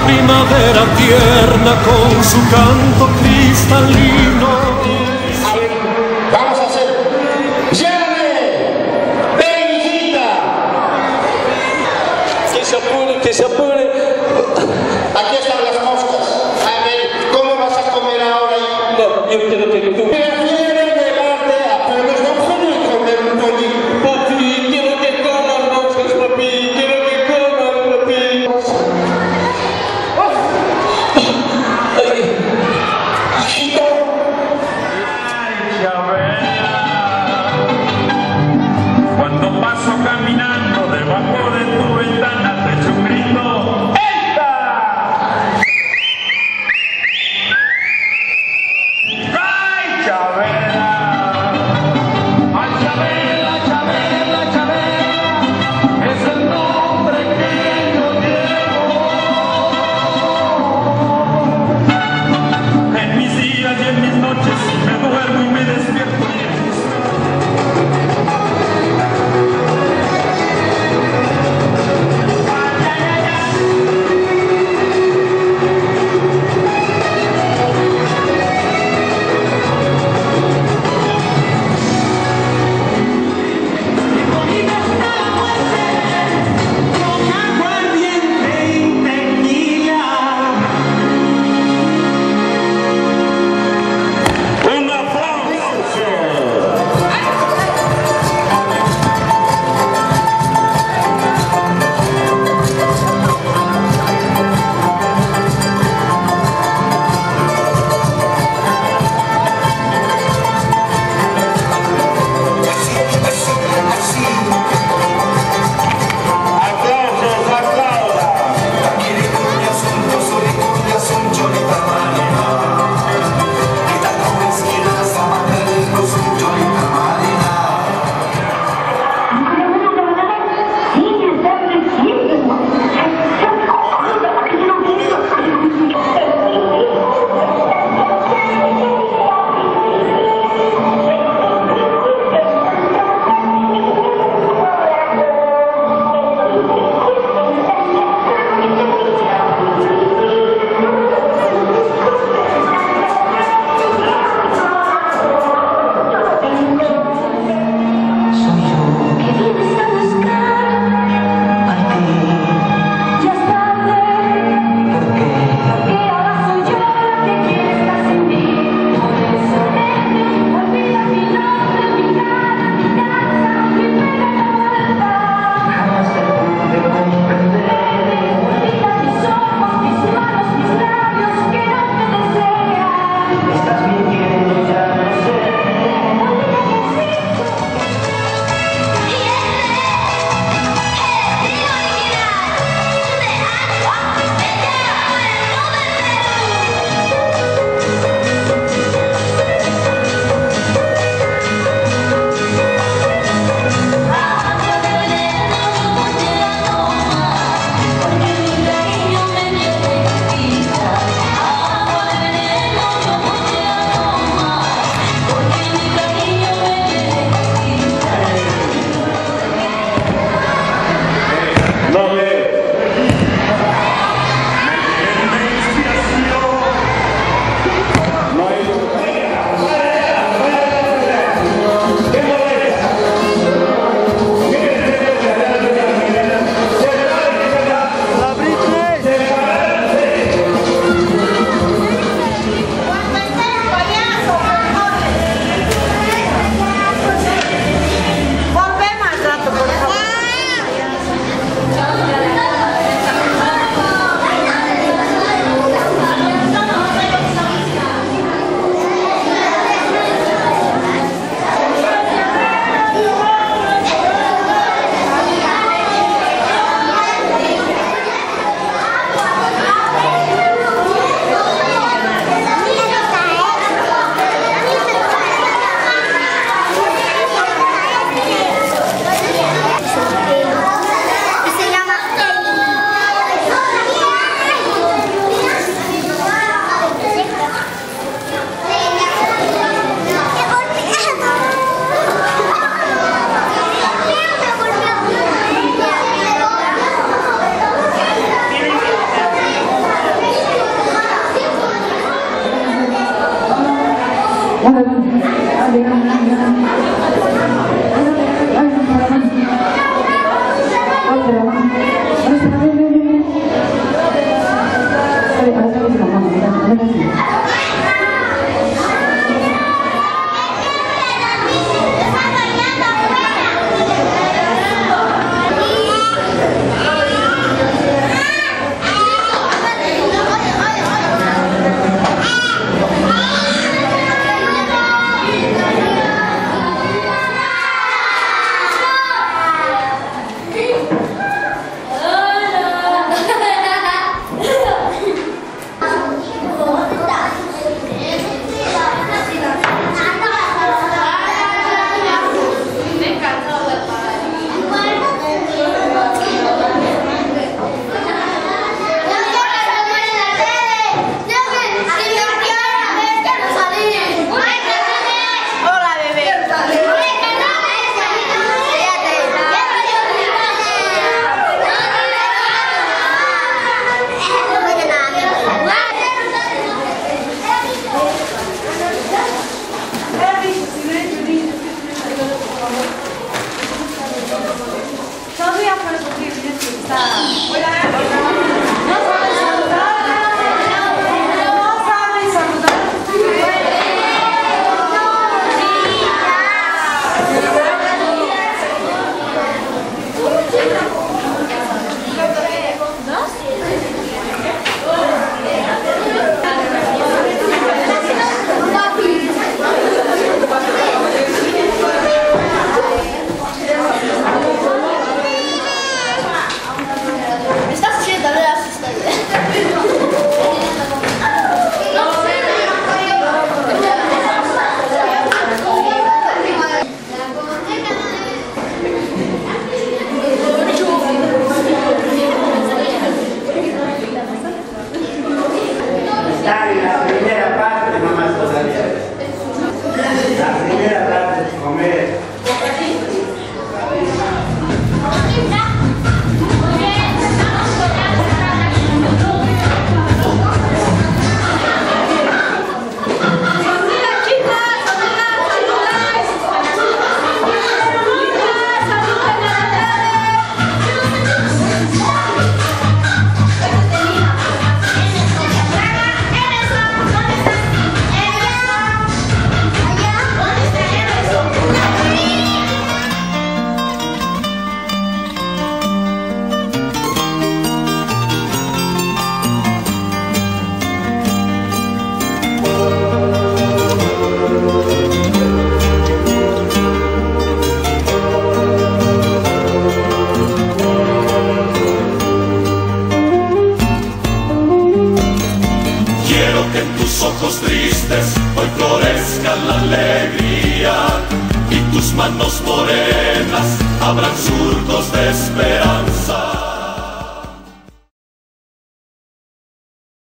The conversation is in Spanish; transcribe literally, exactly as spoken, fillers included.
primavera tierna con su canto cristalino. A ver, vamos a hacer. ¡Llame! ¡Ven, hijita! Que se apure, que se apure. Aquí están las moscas. A ver, ¿cómo vas a comer ahora? No, yo quiero que tú... Prefiero llevarte a Pueblos de Ojo y comer un pollito. Papi, quiero que coman moscas, papi. Quiero que coman, papi. Ay, Hijito. Ay, Chabela, cuando paso caminando debajo de tu ventana te echo un grito. ¡Esta! ¡Ay, Chabela! ¡Ay, Chabela, Chabela, Chabela! Es el nombre que yo llevo. En mis días y en mis noches me duermo y me despierto y existo. Todavía por eso que está. No sabe saludar. No sabe saludar. Ojos tristes, hoy florezca la alegría y tus manos morenas abran surcos de esperanza.